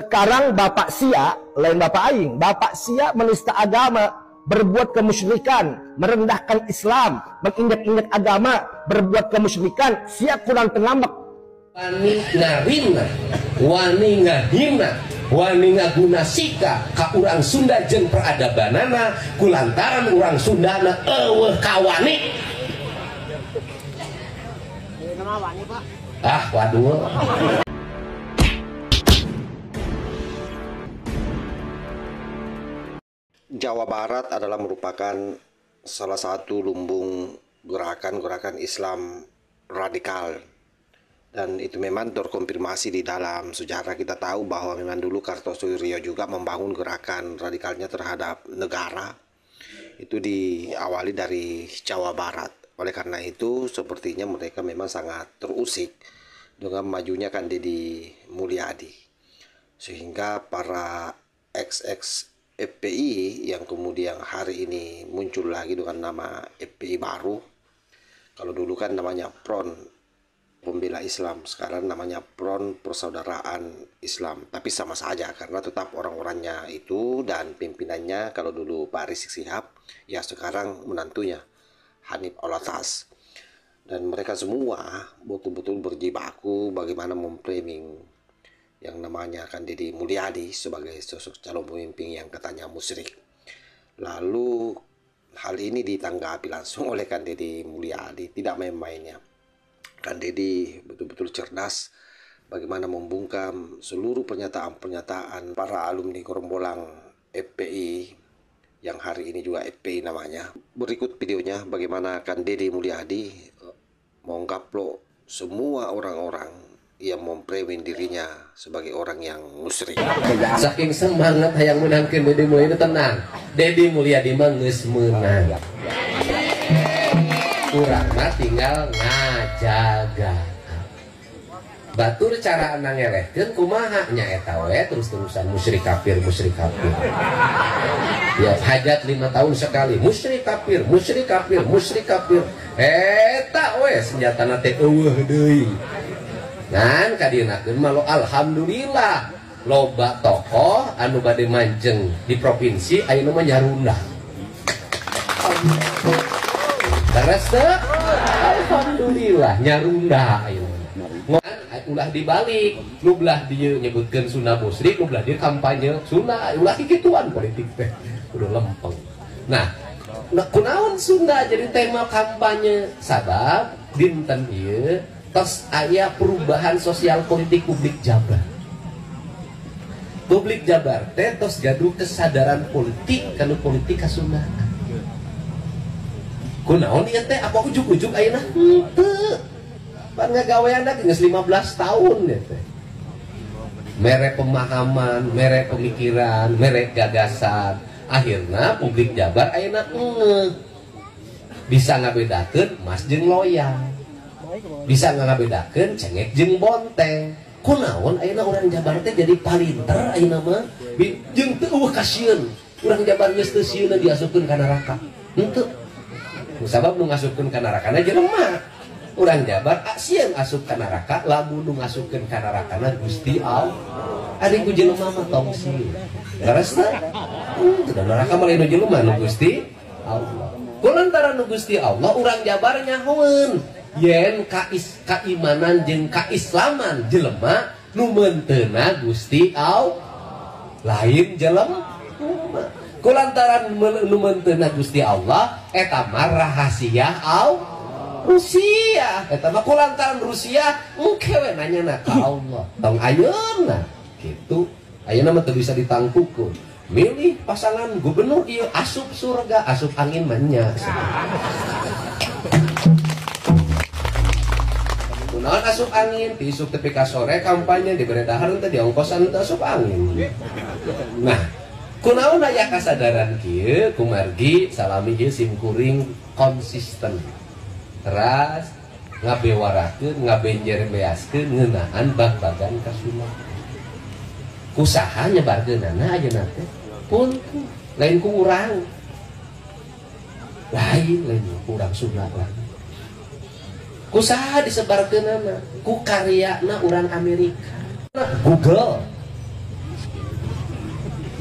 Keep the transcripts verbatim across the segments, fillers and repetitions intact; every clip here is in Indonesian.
Sekarang Bapak Sia, lain Bapak Aing, Bapak Sia menista agama, berbuat kemusyrikan, merendahkan Islam, menginjak-injak agama, berbuat kemusyrikan, Sia kurang tengamek. Wani ngarina, wani ngahina, wani ngaguna sika ka urang Sunda jeung peradabanana kulantaran urang Sundana eueuh kawani. Ah, waduh. Jawa Barat adalah merupakan salah satu lumbung gerakan-gerakan Islam radikal, dan itu memang terkonfirmasi di dalam sejarah. Kita tahu bahwa memang dulu Kartosuryo juga membangun gerakan radikalnya terhadap negara, itu diawali dari Jawa Barat. Oleh karena itu sepertinya mereka memang sangat terusik dengan majunya kan Deddy Mulyadi, sehingga para X X F P I yang kemudian hari ini muncul lagi dengan nama F P I baru. Kalau dulu kan namanya Front Pembela Islam, sekarang namanya Front Persaudaraan Islam. Tapi sama saja karena tetap orang-orangnya itu dan pimpinannya. Kalau dulu Pak Rizik Sihab, ya sekarang menantunya Hanif Alatas. Dan mereka semua betul-betul berjibaku bagaimana memframing yang namanya kan Deddy Mulyadi sebagai sosok calon pemimpin yang katanya musyrik. Lalu hal ini ditanggapi langsung oleh kan Deddy Mulyadi, tidak main-mainnya. Kan Deddy betul-betul cerdas bagaimana membungkam seluruh pernyataan-pernyataan para alumni gerombolan F P I yang hari ini juga F P I namanya. Berikut videonya bagaimana kan Deddy Mulyadi menggaplok semua orang-orang yang memframing dirinya sebagai orang yang musyrik. Saking semangat hayang menangkeun Deddy Mulyadi, tenang. Deddy Mulyadi mah geus meunang. Urang mah tinggal ngajaga. Batur cara anang ngelehkeun kumaha nya eta we terus-terusan musyrik kafir musyrik kafir. Ya hajat lima tahun sekali musyrik kafir musyrik kafir musyrik kafir. Eta we senjatana teh eueuh deui. Kan kadienakeun mah alhamdulillah loba tokoh anu bade manjeng di provinsi ayeuna mah nyarunda. Terus alhamdulillah nyarunda ayeuna. Ulah dibalik, nu belah dieu nyebutkeun Sunda musyrik, nu belah dieu kampanye Sunda, ulah kikituan politik teh udah lempeng. Nah, kunaon Sunda jadi tema kampanye sabab dinten ieu tos aya perubahan sosial politik publik Jabar. Publik Jabar teh tos gaduh kesadaran politik kana politik kasundaan. Kunaon ieu teh apa ujug-ujug ayeuna? Henteu. Pan ngagaweanna geus lima belas tahun ya teh. Mere pemahaman, mere pemikiran, mere gagasan. Akhirna publik Jabar ayeuna eungeuh. Bisa ngabedakeun mas jeung loyang. Bisa ngabedakeun cengek jeung bonteng. Kunaon ayeuna urang Jabar teh jadi palinter ayeuna mah jeung teu eueuh kasieun. Urang Jabar geus teu sieuna diasupkeun ka neraka. Henteu. Sabab nu ngasupkeun ka nerakana jelema. Urang Jabar sieun asup ka neraka, lamun nu ngasupkeun ka nerakana Gusti Allah. Ari ku jelema mah tong sieun. Leresna? Teu neraka mah lain jelema nu Gusti Allah. Kulantaran nu Gusti Allah urang Jabar nyahoeun yen kais kaimanan jeung kaislaman jelema nu menteuna Gusti Allah lain jelema. Kulantaran nu menteuna Gusti Allah eta mah rahasia Allah. Rusia eta mah kulantaran Rusia engke we nanyana ka Allah. Tong ayeuna kitu. Ayeuna mah teu bisa ditangkukeun. Milih pasangan gubernur ieu asup surga, asup angin mah nya. Kunaon asup angin? Tisuk tepi ka sore kampanye di beredahan teh diongkosan teh asup angin. Nah, kunaon aya kasadaran kieu kumargi salami ieu simkuring konsisten. Teras ngabewarakeun ngabenjer beaskeun ngeunaan bag-bagan ka sunat. Kusaha nyebarkeunana ayeuna teh pun lain ku urang. Lain lain ku urang sunat lagi. Kusaha disebarkeunana ku karyana urang Amerika. Google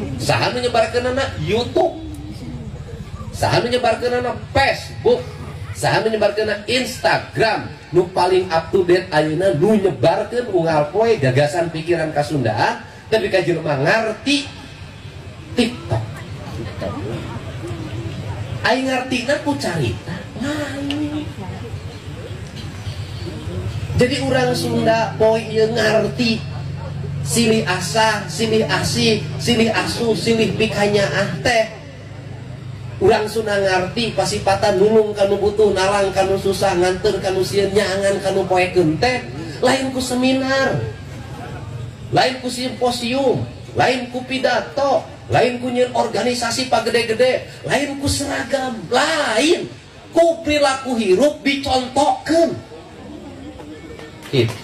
saha menyebarkan anak YouTube, saha menyebarkan anak Facebook, saha menyebarkan anak Instagram. Nu paling up to date ayeuna nu nyebarkeun unggal poe gagasan pikiran kasundaan tapi ka jelema ngarti TikTok. Aing ngartina ku carita lain. Jadi orang Sunda poe ieu ngarti silih asa, silih asih, silih asuh, silih pikanyaah teh. Urang Sunda ngarti pasipatan nulung kanu butuh, nalang kanu susah, nganter kanu sieun, nyangan kanu poekeun teh lain ku seminar, lain ku simposium, lain ku pidato, lain ku nyieun organisasi pagede-gede, lain ku seragam, lain ku perilaku hirup dicontohkeun. Itu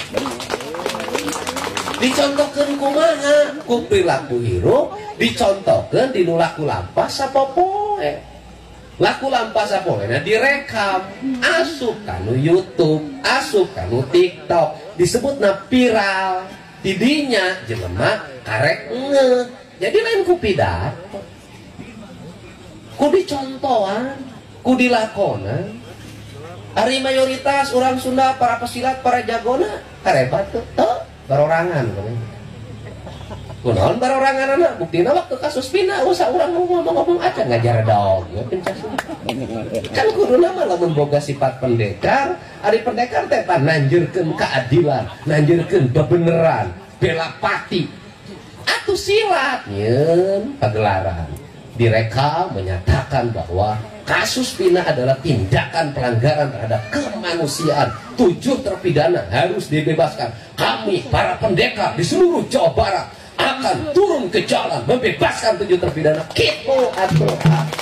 dicontohkeun kumaha? Ku perilaku hirup dicontohkeun dinu laku lampas sapopoe. Laku lampas sapoe na direkam, asup kanu YouTube, asup kanu TikTok, disebutna viral. Tidinya jelema karek ngeh. Jadi lain ku pidato, ku dicontohan, ku dilakonan. Ari mayoritas orang Sunda, para pesilat, para jagona karebat tuh, tuh barorangan. Kunaon barorangan anak, buktina waktu kasus Pina usah orang ngomong-ngomong aja ngajar dong ya pencas. Kan kudu nama lamun boga sifat pendekar, ari pendekar teh pan nanjeurkeun keadilan, nanjeurkeun bebeneran, bela pati. Atuh silat nyeun pagelaran. Direkam menyatakan bahwa kasus Pina adalah tindakan pelanggaran terhadap kemanusiaan. Tujuh terpidana harus dibebaskan. Kami para pendekar di seluruh Jawa Barat akan turun ke jalan membebaskan tujuh terpidana. Kitu atuh.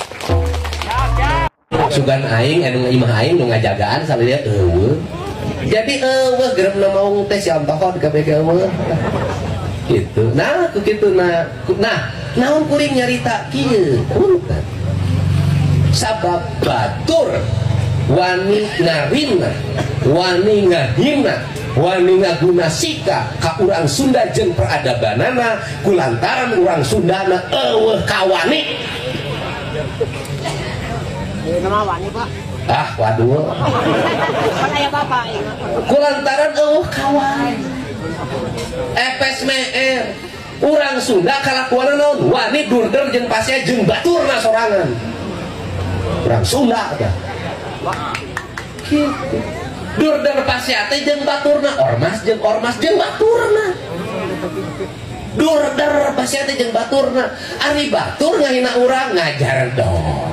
Sugan aing anu imah aing nu ngajagaan salih dia eueuh. Jadi eueuh geremna mau teh siontohon ka bege eueuh. Gitu. Nah, kitu nah. Nah, naon kuring nyarita kieu? Punten. Sabab batur wani ngarina, wani ngahina, wani ngaguna sika ka urang Sunda jeung peradabanana kulantaran urang Sundana eueuh kawani. Nama wani, Pak. Ah, waduh. Kan aya Bapak ieu. Kulantaran eueuh kawan. Epes meer. Urang Sunda kalakuanna naon? Wani durder jeung pasea jeung baturna sorangan. Urang Sunda teh. Kitu. Durder pasea teh jeung baturna, ormas jeung ormas jeung baturna. Durder pasea teh jeung baturna. Ari batur ngahina urang ngajar dong.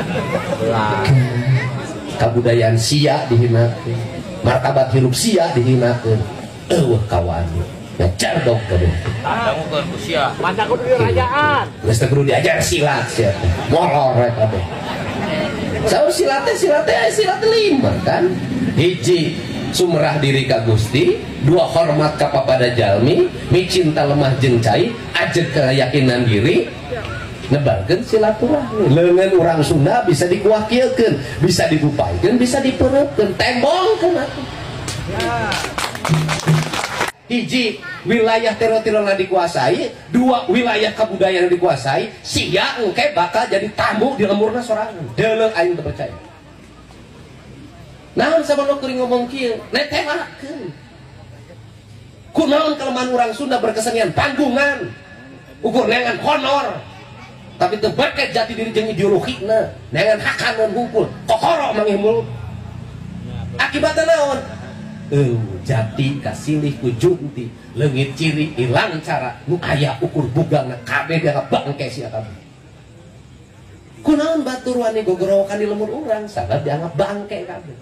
Kabudayaan sia dihinakeun. Martabat hirup sia dihinakeun. Eueuh kawan. Ngajar dong kabeh. Dangukeun ku sia. Masa kudu dirajaan. Geus teh kudu diajar silat sia teh. Molor we kabeh. Saur silat teh silat teh silat lima kan. Hiji sumerah diri ka Gusti, dua hormat ka papada jalmi, micinta lemah jeung cai, ajeg keyakinan diri, nebarkeun silaturahmi. Leungeun urang Sunda bisa dikuakilkeun, bisa dibupaikeun, bisa dipeureukeun, tembongkeun atuh. Hiji wilayah teritorialna dikuasai, dua wilayah kebudayaan dikuasai, sia engke bakal jadi tamu di lemurna sorangan. Deuleuh aing teu percaya. Naon sabana kuring ngomong kieu? Netelakeun. Kunaon kelemahan urang Sunda berkesenian panggungan, ukur nengan honor, tapi teu berket jati diri jeung ideologina, nengan hakanan hungkul, kokoro mangimbul. Akibatna naon? Uh, jati kasilih ku junti leungit ciri ilang cara nu aya ukur bugangna kabeh dianggap bangke sia kabeh. Kunaon batur wani gogorowokan di lemur urang sabab dianggap bangke kabeh.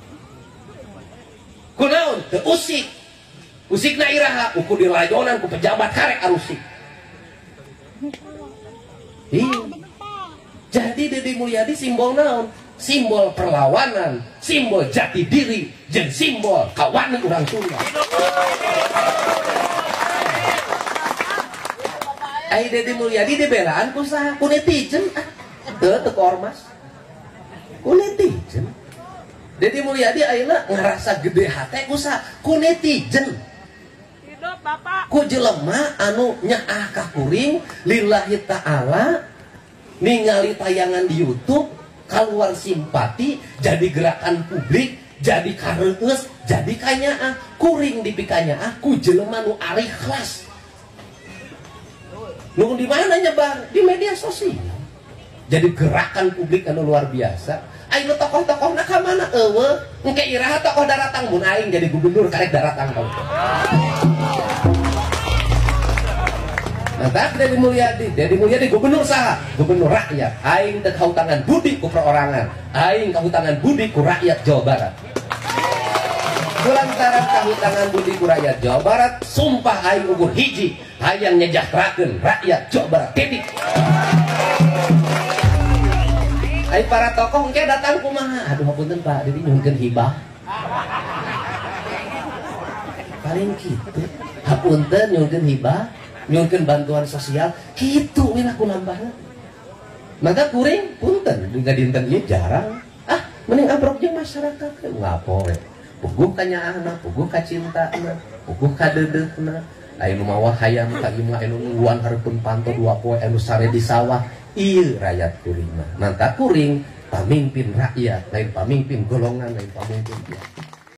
Kunaon teu usik. Usikna iraha ukur dilajonan ku pejabat karek arusik. Iya. Jadi Deddy Mulyadi simbol naon? Simbol perlawanan, simbol jati diri, jeung simbol kawanan urang Sunda. Ai Deddy Mulyadi dibelaan ku saha? Ku netizen ah. Teu teu ormas. Ku netizen. Deddy Mulyadi ayeuna ngarasa gede hate ku saha? Ku netizen. ku jelema anu nyaah ka kuring lillahi ta'ala ningali tayangan di YouTube keluar simpati jadi gerakan publik jadi kareueus jadi kanyaah kuring dipikanyaah ku jelema nu ari ikhlas nu di mana nyebar di media sosial jadi gerakan publik anu luar biasa. Ayo tokoh-tokoh nak mana eueuh engke iraha tokoh daratang mun aing jadi gubernur karek daratang kau. Mantap Dedi Mulyadi, Dedi Mulyadi gubernur saha? Gubernur rakyat. Aing teu kautangan budi ku perorangan. Aing kautangan budi ku rakyat Jawa Barat. Kulantaran kautangan budi ku rakyat Jawa Barat, sumpah aing ukur hiji hayang nyejahterakeun rakyat Jawa Barat. Titik. Ay para tokoh engke datang kumaha aduh hapunten Pak jadi nyuhunkeun hibah paling kitu hapunten nyuhunkeun hibah nyuhunkeun bantuan sosial kitu we laku nambahna maka kuring punten di dinten ieu jarang ah mending amprok jeung masyarakat ke ngapo we puguh ka nyaahna puguh ka cintana puguh ka deudeuhna anu mawah hayang ka ieu mah anu nungguan hareupeun panto dua poe anu sare di sawah. Iya rakyat kuring mah mantap kuring pamimpin rakyat lain pamimpin golongan lain pamimpin dia.